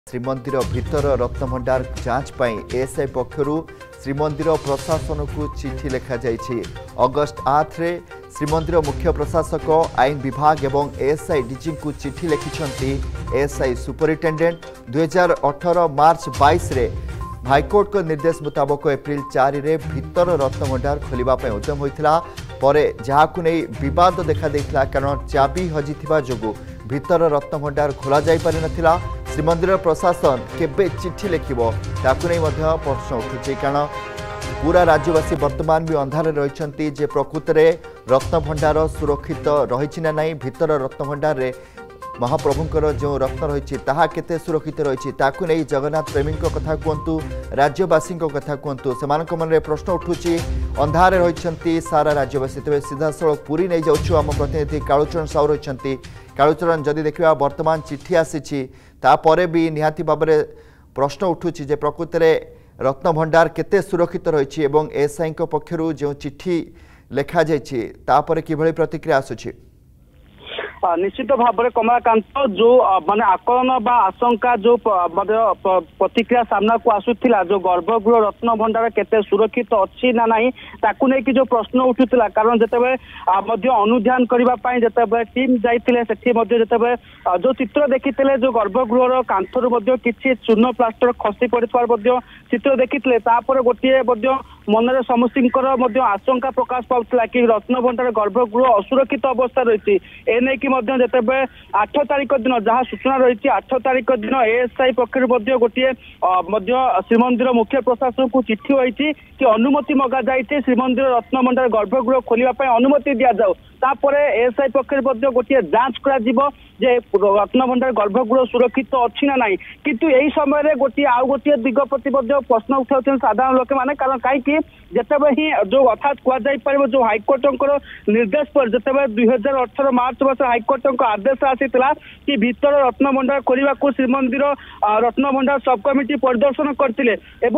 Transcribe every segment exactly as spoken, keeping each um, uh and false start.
श्रीमंदिर भितर रत्नभंडार जांच पाई एएसआई पक्षरु श्रीमंदिर प्रशासन को चिठी लिखा जाइछि। अगस्ट आठ रे श्रीमंदिर मुख्य प्रशासक आईन विभाग एवं एएसआई डीजी को चिठी लिखिछंती एएसआई सुपरिटेंडेंट। दुई हजार अठारह मार्च बाईस रे हाईकोर्ट को निर्देश मुताबक एप्रिल चार रे भितर रत्नभंडार खोलिबा पई उद्यम होइथिला। परे जहाकु नै विवाद देखा देइथिला कारण चाबी हजिथिबा जोगु भितर रत्नभंडार खोला जाई पारि नथिला। श्रीमंदिर प्रशासन केबे चिठी लिखिबो ताकु नै मध्य प्रश्न उठुछि कारण पूरा राज्यवासी वर्तमान भी अंधार रहिछंती जे प्रकृत रे रत्नभंडार सुरक्षित रहिछि ना नै, भितर रत्नभंडार रे महाप्रभुंकर जो रत्न रही ताहा केते सुरक्षित रही ताकू नहीं जगन्नाथ प्रेमी कथा कहतु, राज्यवासी कथा कहतु, से मन में प्रश्न उठुची। अंधार रही सारा राज्यवासी। तेज सीधासख पुरी नहीं जाऊँ आम प्रतिनिधि कालूचरण साहू रही। कालूचरण जदि देखा वर्तमान चिठी आसी तापर भी निहाती भाव में प्रश्न उठुची जे प्रकृत में रत्नभंडार केते सुरक्षित रही एएसआई पक्षर जो चिठी लिखा जापर कि प्रतिक्रिया आसुची। निश्चित भाव में कमलाकांत जो माने आकलन बा आशंका जो प्रतिक्रिया सामना को आसुथिला जो गर्भगृह रत्न भंडार केते सुरक्षित अच्छी ना नहीं ताकू नहीं कि जो प्रश्न उठुथिला कारण जेतेबे मध्य अनुध्यान करबा पई जेतेबे टीम जाइथिले सेठी मध्य जेतेबे जो चित्र देखिथिले जो गर्भगृहर कांथरु मध्य किछि चूर्ण प्लास्टर खसी पड़िथवार मध्य चित्र देखिथिले तापर गोटिए मध्य मनरे समस्तिंकर मध्य आशंका प्रकाश पाउथिला कि रत्न भंडार गर्भगृह असुरक्षित अवस्था रही एने कि जेतेबे आठ तारिख दिन जहाँ सूचना रही आठ तारिख दिन एएसआई पक्ष गोटे श्रीमंदिर मुख्य प्रशासन को चिठी होती कि अनुमति मगा जाए श्रीमंदिर रत्नभंडार गर्भगृह खोलने अनुमति दि जाऊ तापर एएसआई पक्ष गोटे जांच कर रत्नभंडार गर्भगृह सुरक्षित अच्छी ना नहीं किंतु यही समय गोटे आउ गोटे दिग प्रति प्रश्न उठाऊ साधारण लोक मैंने कारण कहीं जितेबे ही जो अर्थात कह जो हाईकोर्ट निर्देश पर जितेबे दुई हजार अठारह मार्च मास हाईकोर्ट आदेश आसीला कि भीतर रत्नभंडार खोलने को श्रीमंदिर रत्नभंडार सब कमिटी परिदर्शन करते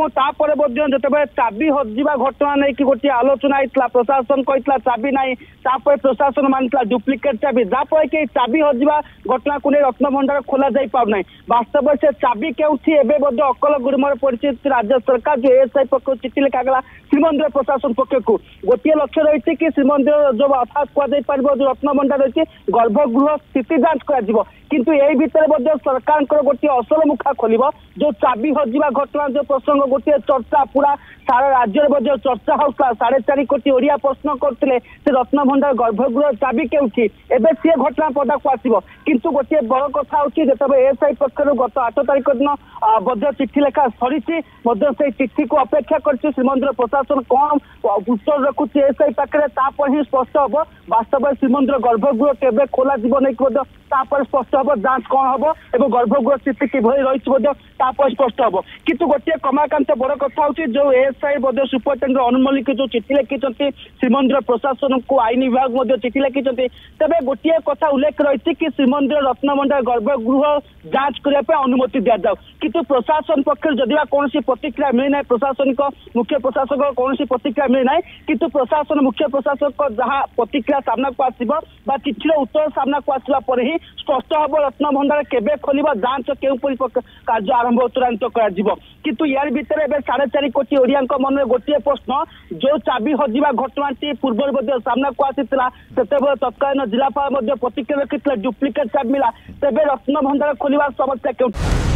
जितेबे चाबी हजिवा घटना नहीं कि गोटे आलोचना होता प्रशासन कहता चाबी नहीं प्रशासन मानता डुप्लिकेट चाबी जहाँफल कि चाबी हजिवा घटना को नहीं रत्नभंडार खोल जाई पाना वास्तव से चाबी केउठी अकल गुरुमर पड़ी राज्य सरकार जो एएसआई पक्ष चिठी लिखागला श्रीमंदिर प्रशासन पक्ष को गोटे लक्ष्य रही कि श्रीमंदिर जो अर्थात कह जो रत्नभंडार रही गर्भगृह स्थिति जांच कर किंतु यही भितर सरकार गोटे असल मुखा खोल जो चाबी हजिवा घटना जो प्रसंग गोटे चर्चा पूरा सारा राज्य चर्चा होता साढ़े चार कोटी ओडिया प्रश्न करते रत्नभंडार गर्भगृह चाबी केउठी एबे सी घटना पदा को आसो किंतु गोटे बड़ कथा होची जेतबे एएसआई पक्षर गत आठ तारिख दिन बद्ध चिठी लेखा सरी से चिठी को अपेक्षा कर श्रीमंदिर प्रशासन कौन उत्तर रखुच्छे एएसआई पाखे तापर ही स्पष्ट हम वास्तव श्रीमंदिर गर्भगृह केबे खोला जीव नहीं तापर स्पष्ट हम जांच कौन हम और गर्भगृह स्थिति किभली रही स्पष्ट हम किंतु गोटे कमाकांत बड़ कथा होची जो एएसआई सुपरिटेंडेंट अनु मल्लिक जो चिठी लिखिं श्रीमंदिर प्रशासन को आईन विभाग चिठी लिखिं तेज गोटे कथा उल्लेख रही कि श्रीमंदिर रत्नभंडार गर्भगृह जांच करने अनुमति दि जाऊ किंतु प्रशासन पक्ष जदि कौन प्रतिक्रिया मिलना प्रशासनिक मुख्य प्रशासक कौन प्रतिक्रिया मिलना किंतु प्रशासन मुख्य प्रशासक जहाँ प्रतिक्रिया सामना को आसो चिठीर उत्तर सामना को आसवा पर ही स्पष्ट हम रत्नभंडार केबे खोलिबा जांच केउपरि कार्य आरंभ उत्तरांत कर किंतु यार भितर साढ़े चार कोटी ओडिया मन में गोटे प्रश्न जो चाबी हजिवा घटना पूर्व सामना को आसीला सेतेबेले तत्कालीन जिलापाल प्रतिक्रिया रखिते डुप्लिकेट चाबी मिला तेज रत्नभंडार खोलिबार समस्या क्यों।